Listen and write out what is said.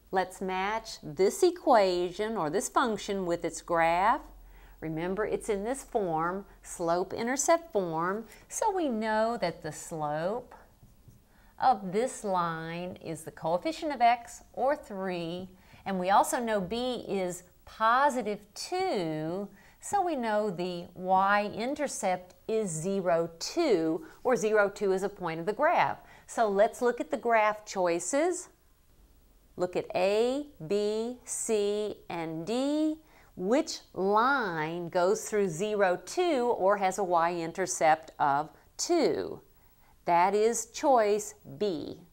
Let's match this equation or this function with its graph. Remember, it's in this form, slope-intercept form, so we know that the slope of this line is the coefficient of x, or 3, and we also know b is positive 2, so we know the y-intercept is 0, 2, or 0, 2 is a point of the graph. So let's look at the graph choices. Look at A, B, C, and D. Which line goes through 0, 2 or has a y-intercept of 2? That is choice B.